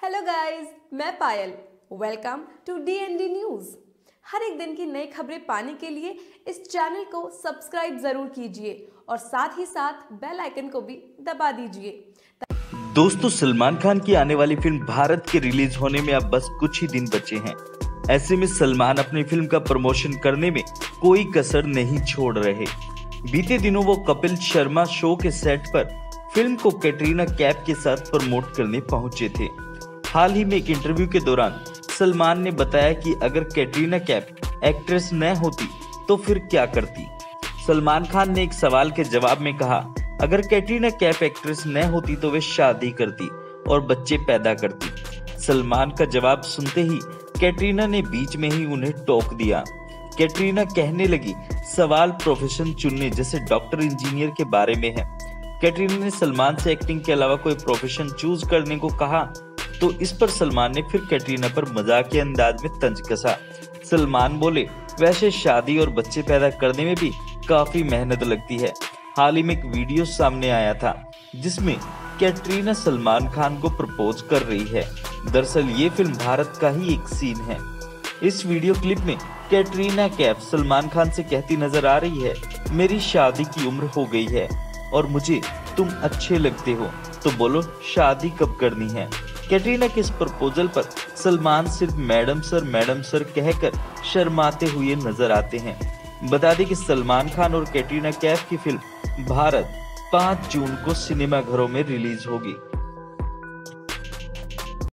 Hello guys, मैं Payal. Welcome to DND news. हर एक दिन की नई खबरें पाने के लिए इस चैनल को सब्सक्राइब जरूर कीजिए और साथ ही साथ बेल आइकन को भी दबा दीजिए। दोस्तों, सलमान खान की आने वाली फिल्म भारत के रिलीज होने में अब बस कुछ ही दिन बचे हैं। ऐसे में सलमान अपनी फिल्म का प्रमोशन करने में कोई कसर नहीं छोड़ रहे। बीते दिनों वो कपिल शर्मा शो के सेट पर फिल्म को कैटरीना कैफ के साथ प्रमोट करने पहुंचे थे। हाल ही में एक इंटरव्यू के दौरान सलमान ने बताया कि अगर कैटरीना कैफ एक्ट्रेस न होती तो फिर क्या करती। सलमान खान ने एक सवाल के जवाब में कहा, अगर कैटरीना कैफ एक्ट्रेस न होती तो वे शादी करती और बच्चे पैदा करती। सलमान का जवाब सुनते ही कैटरीना ने बीच में ही उन्हें टोक दिया। कैटरीना कहने लगी, सवाल प्रोफेशन चुनने जैसे डॉक्टर इंजीनियर के बारे में है। कैटरीना ने सलमान से एक्टिंग के अलावा कोई प्रोफेशन चूज करने को कहा तो इस पर सलमान ने फिर कैटरीना पर मजाकिया अंदाज में तंज कसा। सलमान बोले, वैसे शादी और बच्चे पैदा करने में भी काफी मेहनत लगती है। हाल ही में एक वीडियो सामने आया था जिसमें कैटरीना सलमान खान को प्रपोज कर रही है। दरअसल ये फिल्म भारत का ही एक सीन है। इस वीडियो क्लिप में कैटरीना कैफ सलमान खान से कहती नजर आ रही है, मेरी शादी की उम्र हो गई है और मुझे तुम अच्छे लगते हो, तो बोलो शादी कब करनी है। कैटरीना के इस प्रपोजल पर सलमान सिर्फ मैडम सर कहकर शर्माते हुए नजर आते हैं। बता दें कि सलमान खान और कैटरीना कैफ की फिल्म भारत 5 जून को सिनेमाघरों में रिलीज होगी।